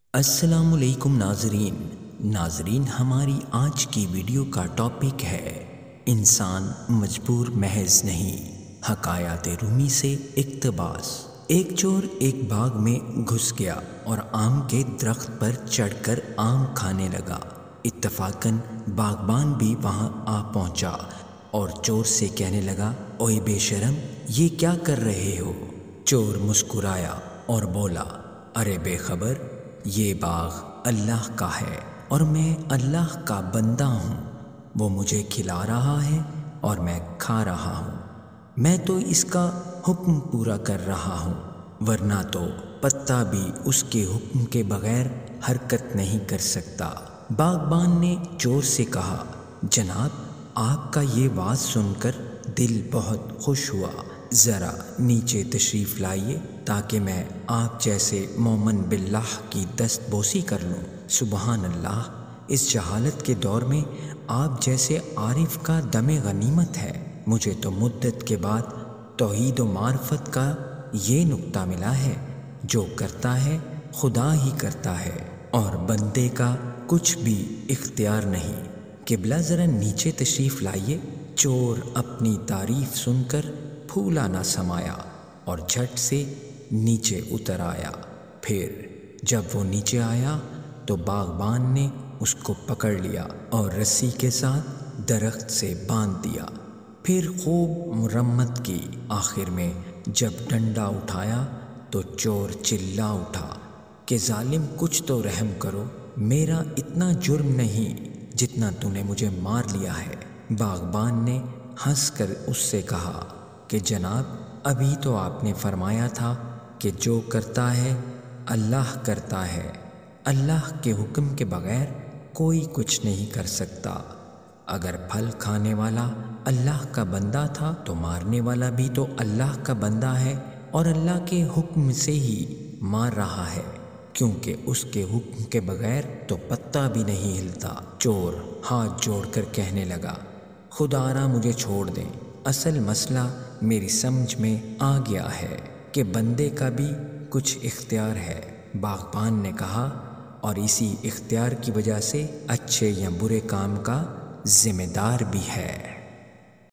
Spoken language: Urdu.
السلام علیکم ناظرین ہماری آج کی ویڈیو کا ٹاپک ہے انسان مجبور محض نہیں، حکایات رومی سے اقتباس۔ ایک چور ایک باغ میں گھس گیا اور آم کے درخت پر چڑھ کر آم کھانے لگا۔ اتفاقاً باغبان بھی وہاں آ پہنچا اور چور سے کہنے لگا، اوئے بے شرم، یہ کیا کر رہے ہو؟ چور مسکرایا اور بولا، ارے بے خبر، یہ باغ اللہ کا ہے اور میں اللہ کا بندہ ہوں۔ وہ مجھے کھلا رہا ہے اور میں کھا رہا ہوں۔ میں تو اس کا حکم پورا کر رہا ہوں، ورنہ تو پتا بھی اس کے حکم کے بغیر حرکت نہیں کر سکتا۔ باغبان نے چور سے کہا، جناب، آپ کا یہ واز سن کر دل بہت خوش ہوا، ذرا نیچے تشریف لائیے تاکہ میں آپ جیسے مومن باللہ کی دست بوسی کر لوں۔ سبحان اللہ، اس جہالت کے دور میں آپ جیسے عارف کا دم غنیمت ہے۔ مجھے تو مدت کے بعد توحید و معرفت کا یہ نقطہ ملا ہے، جو کرتا ہے خدا ہی کرتا ہے اور بندے کا کچھ بھی اختیار نہیں۔ قبلہ ذرا نیچے تشریف لائیے۔ چور اپنی تعریف سن کر پھولا نہ سمایا اور جھٹ سے نیچے اتر آیا۔ پھر جب وہ نیچے آیا تو باغبان نے اس کو پکڑ لیا اور رسی کے ساتھ درخت سے باندھ دیا۔ پھر خوب مرمت کی۔ آخر میں جب ڈنڈا اٹھایا تو چور چلا اٹھا کہ ظالم، کچھ تو رحم کرو، میرا اتنا جرم نہیں جتنا تو نے مجھے مار لیا ہے۔ باغبان نے ہنس کر اس سے کہا کہ جناب، ابھی تو آپ نے فرمایا تھا کہ جو کرتا ہے اللہ کرتا ہے، اللہ کے حکم کے بغیر کوئی کچھ نہیں کر سکتا۔ اگر پھل کھانے والا اللہ کا بندہ تھا تو مارنے والا بھی تو اللہ کا بندہ ہے اور اللہ کے حکم سے ہی مار رہا ہے، کیونکہ اس کے حکم کے بغیر تو پتا بھی نہیں ہلتا۔ چور ہاتھ جوڑ کر کہنے لگا، خدارا مجھے چھوڑ دیں، اصل مسئلہ میری سمجھ میں آ گیا ہے کہ بندے کا بھی کچھ اختیار ہے۔ باغبان نے کہا، اور اسی اختیار کی وجہ سے اچھے یا برے کام کا ذمہ دار بھی ہے۔